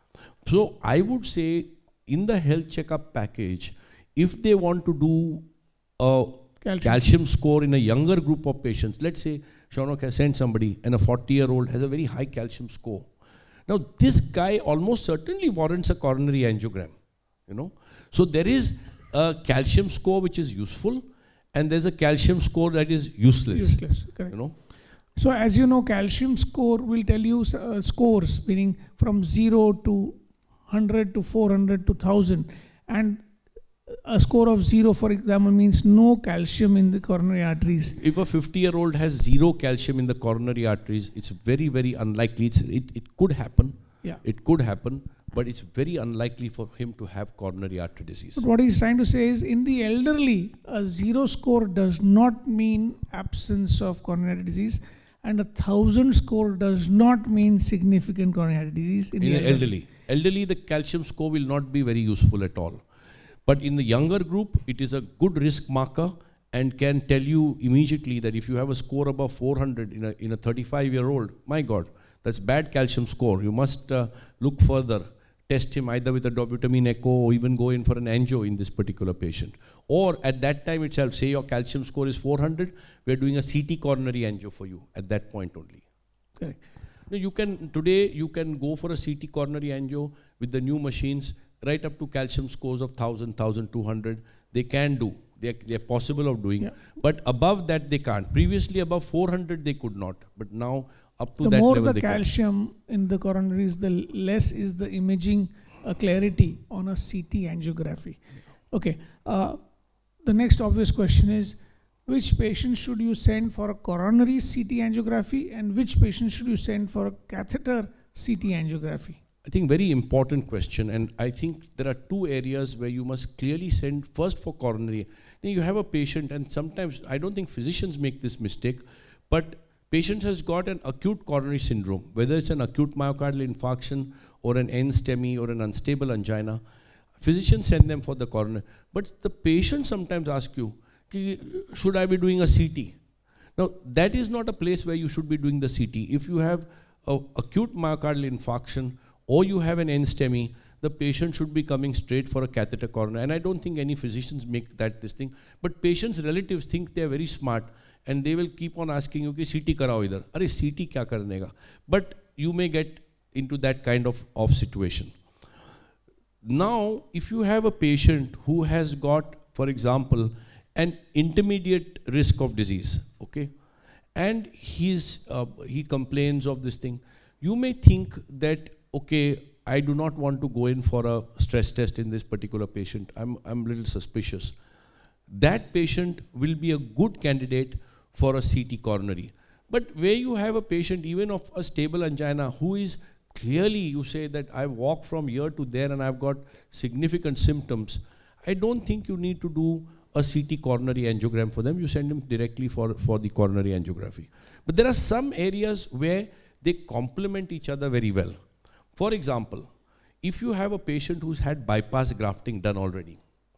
So I would say in the health checkup package, if they want to do a calcium, calcium score in a younger group of patients, let's say Shaunok has sent somebody and a forty year old has a very high calcium score. Now this guy almost certainly warrants a coronary angiogram. you know. So there is a calcium score which is useful, and there's a calcium score that is useless. Useless, correct. You know. So as you know, calcium score will tell you uh, scores, meaning from zero to one hundred to four hundred to one thousand. And a score of zero, for example, means no calcium in the coronary arteries. If a fifty-year-old has zero calcium in the coronary arteries, it's very, very unlikely. It's, it, it could happen. Yeah. It could happen, but it's very unlikely for him to have coronary artery disease. But what he's trying to say is, in the elderly, a zero score does not mean absence of coronary disease, and a thousand score does not mean significant coronary disease in, in the elderly. elderly. Elderly, the calcium score will not be very useful at all. But in the younger group, it is a good risk marker and can tell you immediately that if you have a score above four hundred in a, in a thirty-five-year-old, my God, that's bad calcium score. You must uh, look further, test him either with a dobutamine echo or even go in for an angio in this particular patient. Or at that time itself, say your calcium score is four hundred, we're doing a C T coronary angio for you at that point only. Correct. Now you can, today you can go for a C T coronary angio with the new machines right up to calcium scores of one thousand, one thousand two hundred. They can do. They're, they're possible of doing. Yeah. But above that they can't. Previously above four hundred they could not. But now up to the that more level the calcium can. In the coronaries, the less is the imaging uh, clarity on a C T angiography. Okay. Uh, the next obvious question is, which patient should you send for a coronary C T angiography and which patient should you send for a catheter C T angiography? I think very important question, and I think there are two areas where you must clearly send first for coronary. Now you have a patient, and sometimes I don't think physicians make this mistake, but patient has got an acute coronary syndrome, whether it's an acute myocardial infarction or an N-STEMI or an unstable angina. Physicians send them for the coronary, but the patient sometimes ask you, should I be doing a C T? Now that is not a place where you should be doing the C T. If you have an acute myocardial infarction or you have an N-STEMI, the patient should be coming straight for a catheter coronary. And I don't think any physicians make that this thing. But patients' relatives think they are very smart and they will keep on asking you, C T karao idhar. Arey C T kya karne ka? But you may get into that kind of, of situation. Now, if you have a patient who has got, for example, an intermediate risk of disease, okay, and he's, uh, he complains of this thing, you may think that, okay, I do not want to go in for a stress test in this particular patient. I'm, I'm a little suspicious. That patient will be a good candidate for a C T coronary. But where you have a patient even of a stable angina who is clearly, you say that I walk from here to there and I've got significant symptoms, I don't think you need to do a C T coronary angiogram for them. You send them directly for, for the coronary angiography. But there are some areas where they complement each other very well. For example, if you have a patient who's had bypass grafting done already,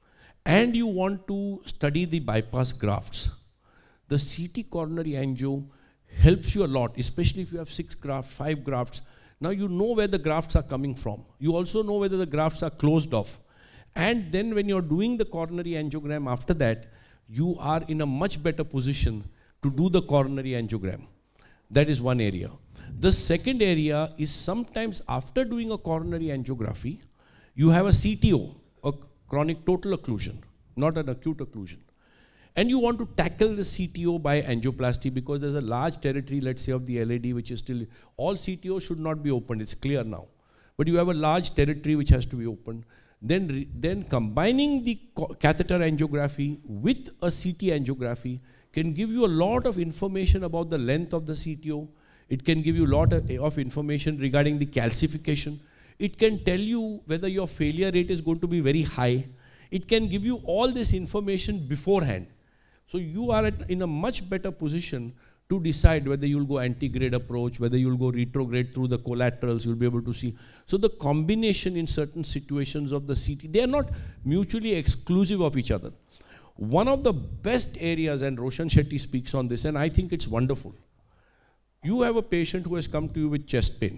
and you want to study the bypass grafts, the C T coronary angio helps you a lot, especially if you have six grafts, five grafts. Now you know where the grafts are coming from. You also know whether the grafts are closed off. And then when you're doing the coronary angiogram after that, you are in a much better position to do the coronary angiogram. That is one area. The second area is sometimes after doing a coronary angiography, you have a C T O, a chronic total occlusion, not an acute occlusion. And you want to tackle the C T O by angioplasty because there's a large territory, let's say, of the L A D which is still, all C T O should not be opened, it's clear now. But you have a large territory which has to be opened. Then, then combining the catheter angiography with a C T angiography can give you a lot of information about the length of the C T O. It can give you a lot of, of information regarding the calcification. It can tell you whether your failure rate is going to be very high. It can give you all this information beforehand. So you are at, in a much better position to decide whether you'll go antegrade approach, whether you'll go retrograde through the collaterals, you'll be able to see. So the combination in certain situations of the C T, they are not mutually exclusive of each other. One of the best areas, and Roshan Shetty speaks on this, and I think it's wonderful. You have a patient who has come to you with chest pain.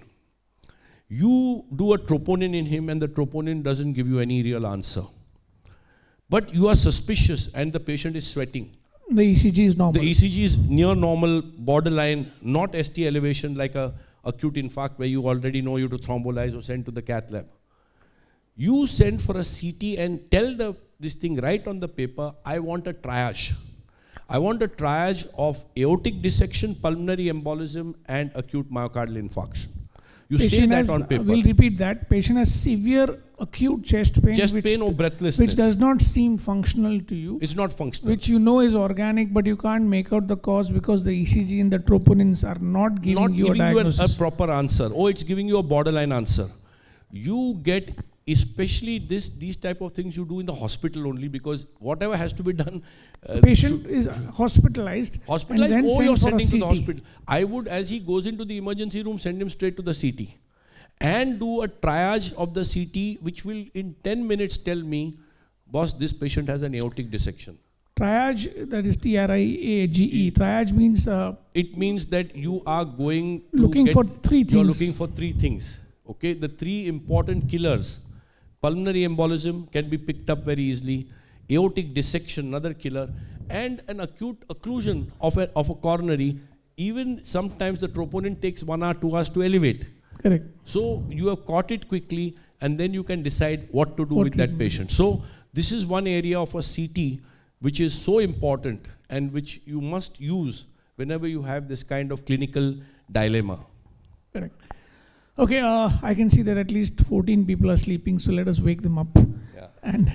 You do a troponin in him and the troponin doesn't give you any real answer. But you are suspicious and the patient is sweating. The E C G is normal. The E C G is near normal, borderline, not S T elevation like a acute infarct where you already know you to thrombolize or send to the cath lab. You send for a C T and tell the this thing right on the paper, I want a triage. I want a triage of aortic dissection, pulmonary embolism, and acute myocardial infarction. You patient say that has, on paper. We'll repeat that. Patient has severe acute chest pain, chest which, pain or breathlessness, which does not seem functional to you. It's not functional. Which you know is organic, but you can't make out the cause because the E C G and the troponins are not giving not you giving a diagnosis. You a, a proper answer. Oh, it's giving you a borderline answer. You get, especially this, these type of things you do in the hospital only, because whatever has to be done. Uh, patient is hospitalized. Hospitalized, and then oh, you're sending to the C T. hospital. I would, as he goes into the emergency room, send him straight to the C T. And do a triage of the C T, which will in ten minutes tell me, boss, this patient has an aortic dissection. Triage, that is T R I A G E. Triage means... Uh, it means that you are going to looking get, for three things. You're looking for three things. Okay, the three important killers. Pulmonary embolism can be picked up very easily. Aortic dissection, another killer. And an acute occlusion of a, of a coronary. Even sometimes the troponin takes one hour, two hours to elevate. Correct. So you have caught it quickly, and then you can decide what to do what with that patient. So this is one area of a C T which is so important and which you must use whenever you have this kind of clinical dilemma. Correct. Okay, uh, I can see that at least fourteen people are sleeping, so let us wake them up. Yeah. And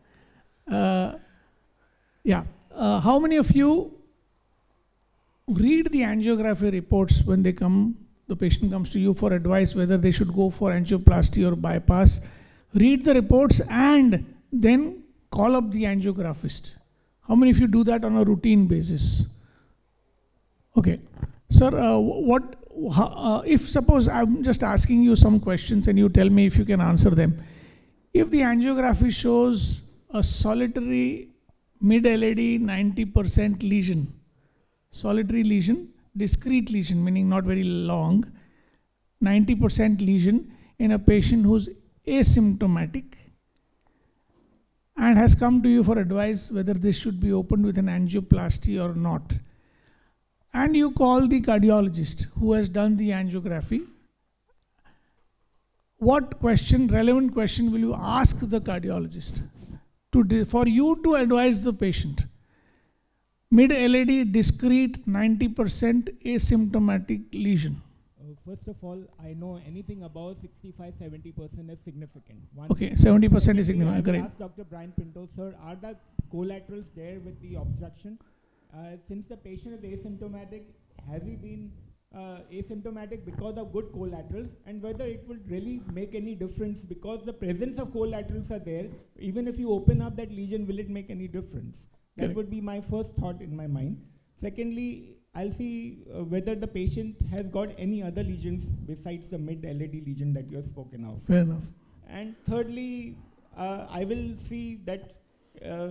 uh, yeah, uh, how many of you read the angiography reports when they come? The patient comes to you for advice whether they should go for angioplasty or bypass. Read the reports and then call up the angiographyst. How many of you do that on a routine basis? Okay. Sir, uh, what, uh, if suppose I'm just asking you some questions and you tell me if you can answer them. If the angiography shows a solitary mid-L A D ninety percent lesion, solitary lesion, discrete lesion, meaning not very long, ninety percent lesion in a patient who's asymptomatic and has come to you for advice whether this should be opened with an angioplasty or not. And you call the cardiologist who has done the angiography. What question, relevant question will you ask the cardiologist to for you to advise the patient? Mid-L A D, discrete, ninety percent asymptomatic lesion. Uh, first of all, I know anything above sixty-five to seventy percent is significant. One okay, seventy percent is significant, I correct. asked Doctor Brian Pinto, sir, are the collaterals there with the obstruction? Uh, since the patient is asymptomatic, has he been uh, asymptomatic because of good collaterals, and whether it would really make any difference because the presence of collaterals are there, even if you open up that lesion, will it make any difference? That Correct. would be my first thought in my mind. Secondly, I'll see uh, whether the patient has got any other lesions besides the mid-L A D lesion that you have spoken of. Fair enough. And thirdly, uh, I will see that uh,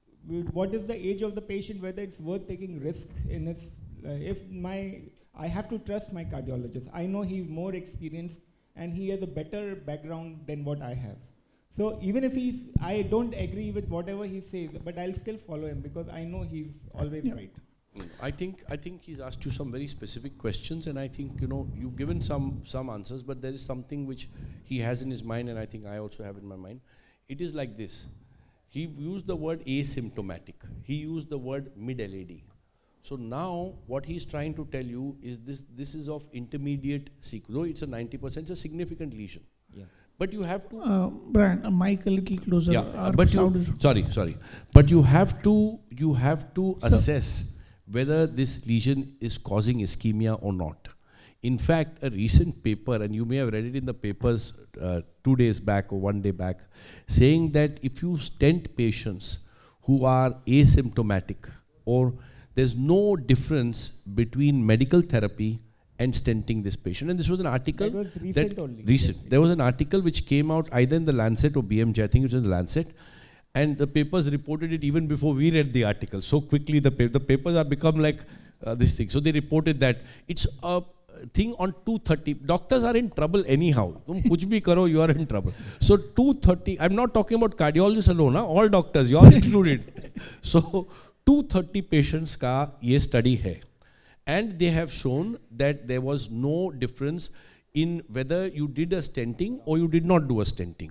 what is the age of the patient, whether it's worth taking risk in this. Uh, if my, I have to trust my cardiologist. I know he's more experienced and he has a better background than what I have. So even if he's, I don't agree with whatever he says, but I'll still follow him because I know he's always yeah. right. I think I think he's asked you some very specific questions, and I think you know you've given some some answers, but there is something which he has in his mind, and I think I also have in my mind. It is like this: he used the word asymptomatic. He used the word mid-L A D. So now what he's trying to tell you is this: this is of intermediate sequence. Though it's a ninety percent, it's a significant lesion. Yeah. But you have to... Uh, Brian, a mic a little closer. Yeah, uh, but you, sorry, sorry. But you have to, you have to so assess whether this lesion is causing ischemia or not. In fact, a recent paper, and you may have read it in the papers uh, two days back or one day back, saying that if you stent patients who are asymptomatic, or there's no difference between medical therapy and stenting this patient. And this was an article that was recent that only. Recent. Yes. There was an article which came out either in the Lancet or B M J, I think it was in the Lancet, and the papers reported it even before we read the article. So quickly the, pa the papers have become like uh, this thing. So they reported that it's a thing on two thirty. Doctors are in trouble anyhow. Tum kuch bhi karo, you are in trouble. So two thirty, I'm not talking about cardiologists alone, huh? All doctors, you are included. So two thirty patients ka ye study hai. And they have shown that there was no difference in whether you did a stenting or you did not do a stenting.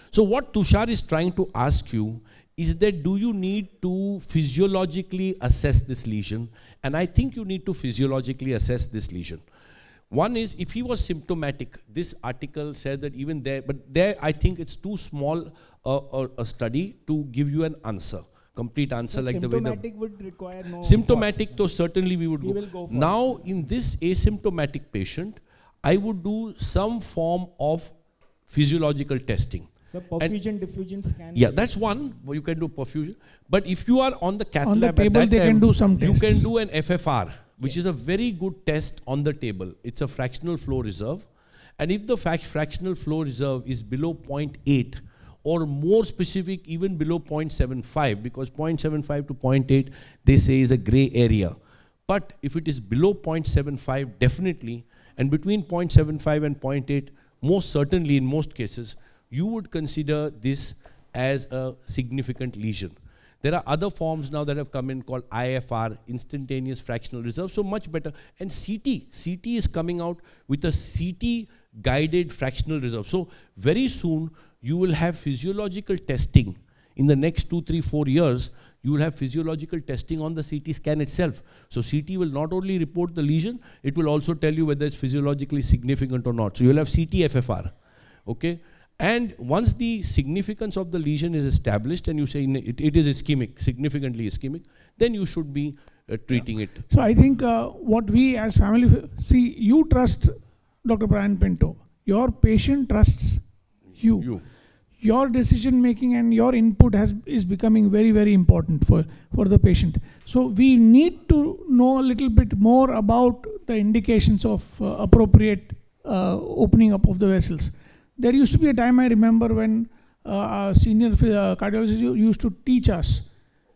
So what Tushar is trying to ask you is that do you need to physiologically assess this lesion? And I think you need to physiologically assess this lesion. One is, if he was symptomatic, this article says that even there, but there I think it's too small uh, a, a study to give you an answer, complete answer, so like the way the... Symptomatic would require no... Symptomatic, though certainly we would we go. Will go for now, it. in this asymptomatic patient, I would do some form of physiological testing. So perfusion, diffusion scan. Yeah, that's one. You can do perfusion. But if you are on the cath on lab the table, at that they time, can do some tests. You can do an F F R, which yes. is a very good test on the table. It's a fractional flow reserve. And if the fractional flow reserve is below zero point eight, or more specific, even below zero point seven five, because zero point seven five to zero point eight, they say is a gray area. But if it is below zero point seven five, definitely, and between zero point seven five and zero point eight, most certainly in most cases, you would consider this as a significant lesion. There are other forms now that have come in called I F R, instantaneous fractional reserve, so much better. And C T, C T is coming out with a C T guided fractional reserve. So very soon you will have physiological testing. In the next two, three, four years, you will have physiological testing on the C T scan itself. So C T will not only report the lesion, it will also tell you whether it's physiologically significant or not. So you'll have C T F F R, okay? And once the significance of the lesion is established and you say it, it is ischemic, significantly ischemic, then you should be uh, treating yeah. it. So I think uh, what we as family, see, you trust Doctor Brian Pinto. Your patient trusts you. you. Your decision making and your input has is becoming very, very important for, for the patient. So we need to know a little bit more about the indications of uh, appropriate uh, opening up of the vessels. There used to be a time, I remember, when uh, senior uh, cardiologists used to teach us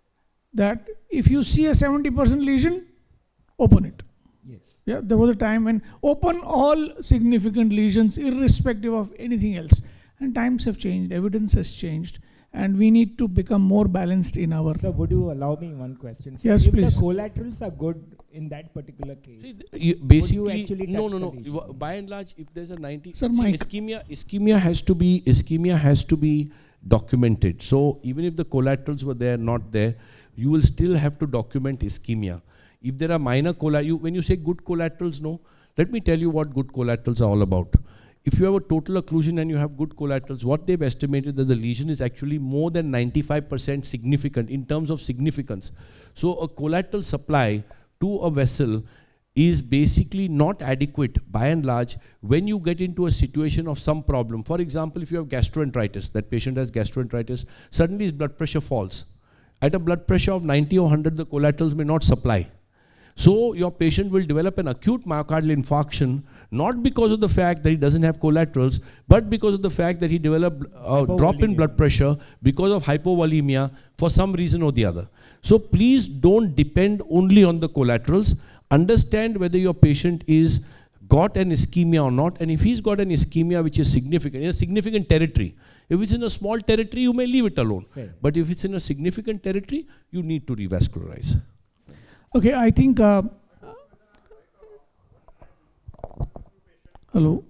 that if you see a seventy percent lesion, open it. Yes. Yeah, there was a time when open all significant lesions irrespective of anything else. And times have changed, evidence has changed, and we need to become more balanced in our... So would you allow me one question? So yes, if please. If the collaterals are good in that particular case, see, you basically, would you actually no, touch no, the no. lesion? By and large, if there's a ninety... Sir, see, Mike. Ischemia, ischemia, has to be, ischemia has to be documented. So even if the collaterals were there, not there, you will still have to document ischemia. If there are minor collaterals, when you say good collaterals, no, let me tell you what good collaterals are all about. If you have a total occlusion and you have good collaterals, what they've estimated that the lesion is actually more than ninety-five percent significant in terms of significance. So a collateral supply to a vessel is basically not adequate by and large when you get into a situation of some problem. For example, if you have gastroenteritis, that patient has gastroenteritis, suddenly his blood pressure falls. At a blood pressure of ninety or one hundred, the collaterals may not supply. So your patient will develop an acute myocardial infarction, not because of the fact that he doesn't have collaterals, but because of the fact that he developed a drop in blood pressure because of hypovolemia for some reason or the other. So please don't depend only on the collaterals. Understand whether your patient is got an ischemia or not, and if he's got an ischemia which is significant, in a significant territory. If it's in a small territory, you may leave it alone. Fair. But if it's in a significant territory, you need to revascularize. Okay, I think, uh, hello.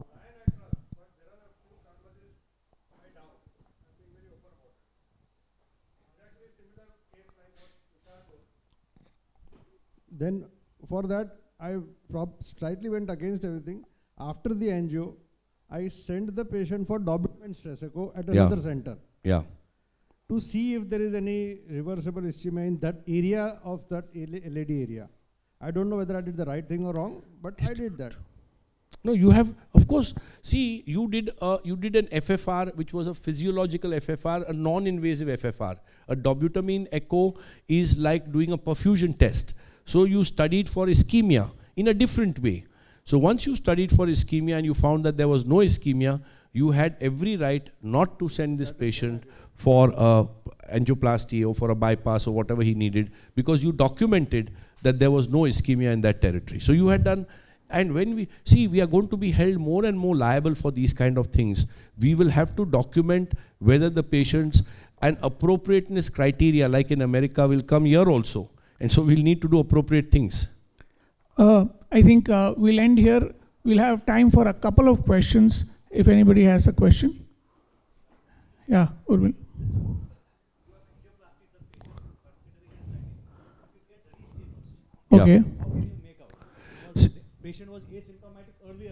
Then for that, I slightly went against everything. After the angio, I sent the patient for dominant stress echo at yeah. another center. Yeah. To see if there is any reversible ischemia in that area of that L A D area. I don't know whether I did the right thing or wrong, but I did that. No, you have, of course, see, you did, uh, you did an F F R, which was a physiological F F R, a non-invasive F F R. A dobutamine echo is like doing a perfusion test. So you studied for ischemia in a different way. So once you studied for ischemia and you found that there was no ischemia, you had every right not to send this patient for uh, angioplasty or for a bypass or whatever he needed, because you documented that there was no ischemia in that territory. So you had done, and when we, see, we are going to be held more and more liable for these kind of things. We will have to document whether the patients, and appropriateness criteria, like in America, will come here also. And so we'll need to do appropriate things. Uh, I think uh, we'll end here. We'll have time for a couple of questions if anybody has a question. Yeah, Urmil. Okay. How can you make out? Because the patient was asymptomatic earlier.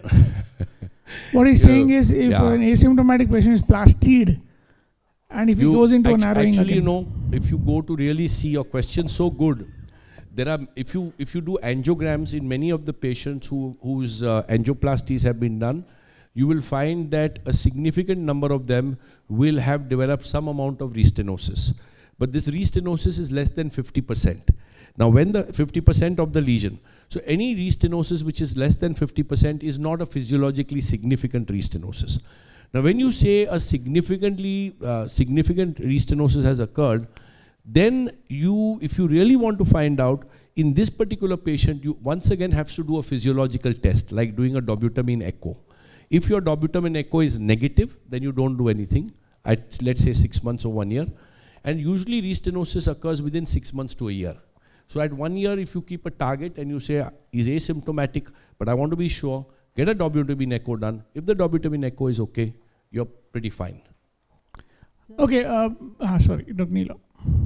What he's Yeah. saying is, if Yeah. an asymptomatic patient is plasteed, and if You he goes into a act- narrowing actually, again. you know, if you go to really see your question so good, there are, if you if you do angiograms in many of the patients who whose uh, angioplasties have been done, you will find that a significant number of them will have developed some amount of restenosis. But this restenosis is less than fifty percent. Now, when the fifty percent of the lesion, so any restenosis which is less than fifty percent is not a physiologically significant restenosis. Now, when you say a significantly uh, significant restenosis has occurred, then you, if you really want to find out, in this particular patient, you once again have to do a physiological test, like doing a dobutamine echo. If your dobutamine echo is negative, then you don't do anything at, let's say, six months or one year. And usually restenosis occurs within six months to a year. So at one year, if you keep a target and you say, he's asymptomatic, but I want to be sure, get a dobutamine echo done. If the dobutamine echo is okay, you're pretty fine. Sir, Okay, uh, ah, sorry, Doctor Neela.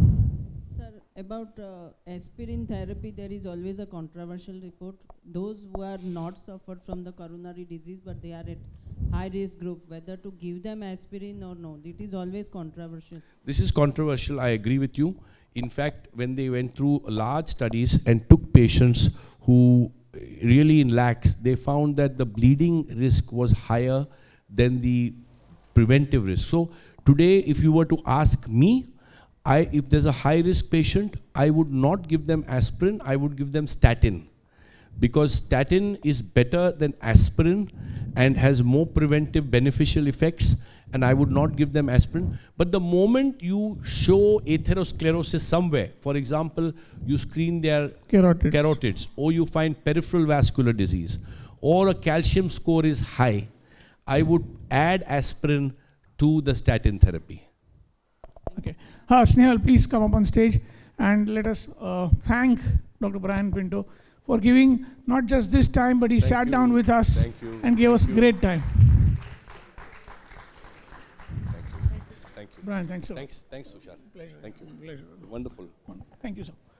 Sir, about uh, aspirin therapy, there is always a controversial report. Those who are not suffered from the coronary disease, but they are at high risk group, whether to give them aspirin or no, it is always controversial. This is controversial, I agree with you. In fact, when they went through large studies and took patients who really in lakhs, they found that the bleeding risk was higher than the preventive risk. So today, if you were to ask me, I, if there's a high risk patient, I would not give them aspirin, I would give them statin. Because statin is better than aspirin and has more preventive beneficial effects, and I would not give them aspirin. But the moment you show atherosclerosis somewhere, for example, you screen their Carotids. carotids, or you find peripheral vascular disease, or a calcium score is high, I would add aspirin to the statin therapy. Okay. Ha, Snehal, please come up on stage and let us uh, thank Doctor Brian Pinto for giving not just this time, but he Thank sat you. down with us Thank you. and gave us you. great time. Thank you. Brian, thanks so much. Thanks, thanks, Tushar. Pleasure. Thank you. Pleasure. Wonderful. Thank you, sir.